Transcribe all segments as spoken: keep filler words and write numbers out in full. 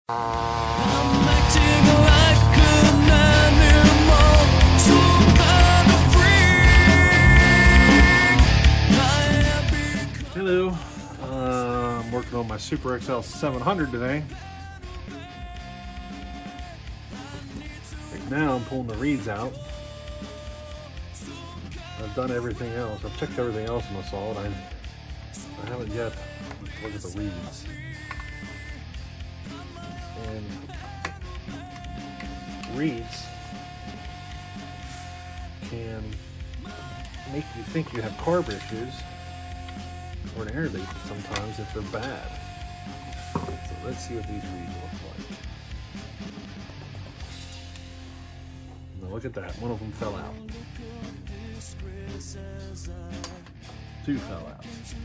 Hello, uh, I'm working on my Super X L seven hundred today. Right now I'm pulling the reeds out. I've done everything else. I've checked everything else in the saw, and I, I haven't yet looked at the reeds. And reeds can make you think you have carb issues or an air leak sometimes if they're bad. So let's see what these reeds look like. Now look at that, one of them fell out. Two fell out.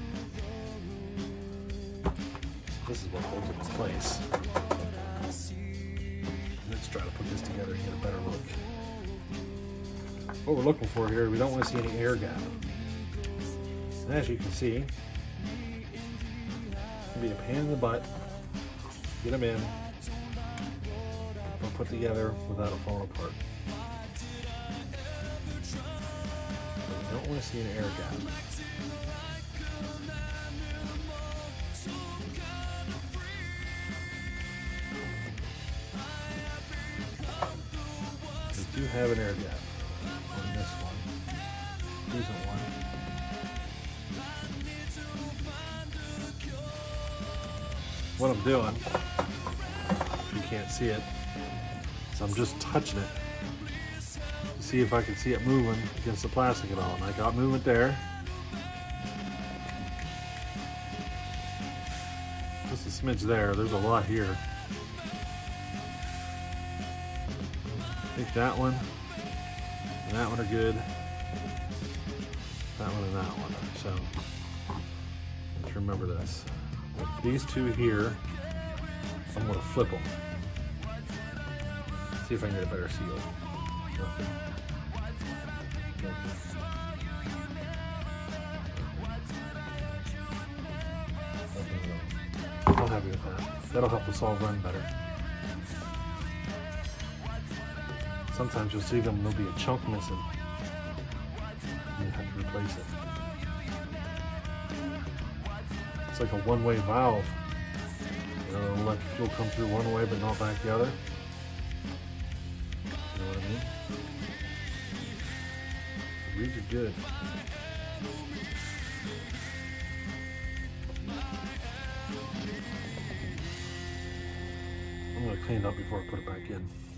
This is what holds it in place. Let's try to put this together and get a better look. What we're looking for here, we don't want to see any air gap. And as you can see, it can be a pain in the butt. Get them in, but put together without it falling apart. But we don't want to see an air gap. We do have an air gap on this one. Decent one. What I'm doing, if you can't see it, is I'm just touching it to see if I can see it moving against the plastic at all. And I got movement there. Just a smidge there. There's a lot here. I think that one and that one are good. That one and that one. So let's remember this. These two here, I'm going to flip them. See if I can get a better seal. I'm happy with that. That'll help the saw run better. Sometimes you'll see them, there'll be a chunk missing. You have to replace it. It's like a one-way valve. You know, it'll let fuel come through one way but not back the other. You know what I mean? The reeds are good. I'm going to clean it up before I put it back in.